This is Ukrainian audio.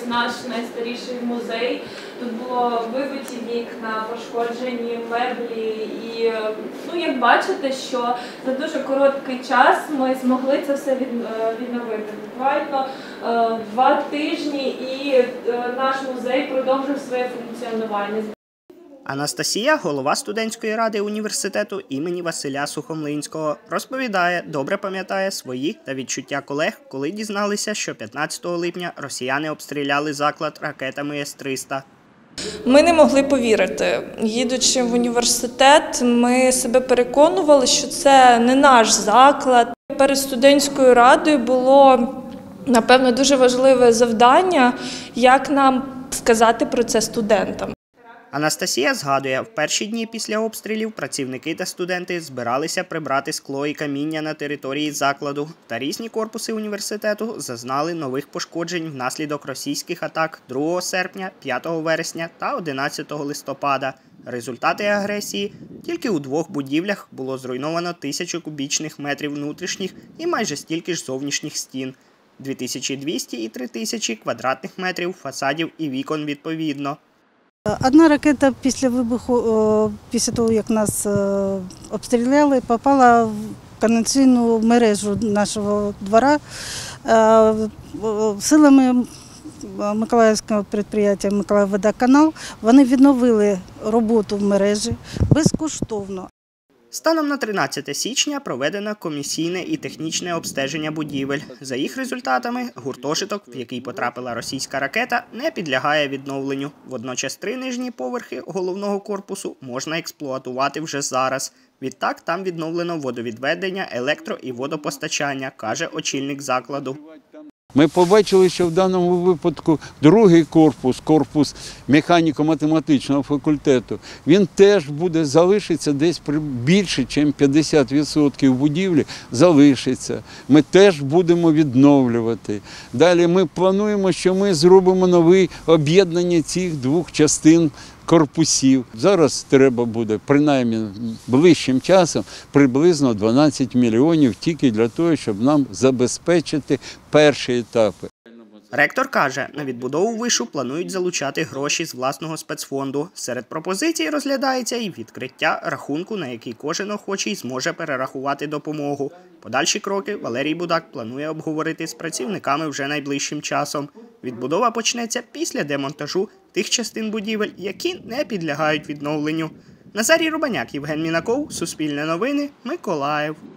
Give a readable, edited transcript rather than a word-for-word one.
наш найстаріший музей. Тут було вибиті вікна, пошкоджені меблі і, як бачите, що за дуже короткий час ми змогли це все відновити. Буквально 2 тижні і наш музей продовжив своє функціонування. Анастасія, голова студентської ради університету імені Василя Сухомлинського, розповідає, добре пам'ятає свої та відчуття колег, коли дізналися, що 15 липня росіяни обстріляли заклад ракетами С-300. Ми не могли повірити. Їдучи в університет, ми себе переконували, що це не наш заклад. Перед студентською радою було, напевно, дуже важливе завдання, як нам сказати про це студентам. Анастасія згадує, в перші дні після обстрілів працівники та студенти збиралися прибрати скло і каміння на території закладу, та різні корпуси університету зазнали нових пошкоджень внаслідок російських атак 2 серпня, 5 вересня та 11 листопада. Результати агресії – тільки у 2 будівлях було зруйновано 1000 кубічних метрів внутрішніх і майже стільки ж зовнішніх стін, 2200 і 3000 квадратних метрів фасадів і вікон відповідно. Одна ракета після вибуху, після того, як нас обстріляли, попала в каналізаційну мережу нашого двора. Силами Миколаївського підприємства «Миколаївводоканал» вони відновили роботу в мережі безкоштовно. Станом на 13 січня проведено комісійне і технічне обстеження будівель. За їх результатами, гуртожиток, в який потрапила російська ракета, не підлягає відновленню. Водночас 3 нижні поверхи головного корпусу можна експлуатувати вже зараз. Відтак там відновлено водовідведення, електро- і водопостачання, каже очільник закладу. Ми побачили, що в даному випадку другий корпус механіко-математичного факультету, він теж залишиться десь більше, ніж 50% будівлі залишиться. Ми теж будемо відновлювати. Далі ми плануємо, що ми зробимо нове об'єднання цих 2 частин корпусів. Зараз треба буде, принаймні ближчим часом, приблизно 12 мільйонів тільки для того, щоб нам забезпечити перші етапи. Ректор каже, на відбудову вишу планують залучати гроші з власного спецфонду. Серед пропозицій розглядається і відкриття рахунку, на який кожен охочий зможе перерахувати допомогу. Подальші кроки Валерій Будак планує обговорити з працівниками вже найближчим часом. Відбудова почнеться після демонтажу тих частин будівель, які не підлягають відновленню. Назарій Рубаняк, Євген Мінаков, Суспільне новини, Миколаїв.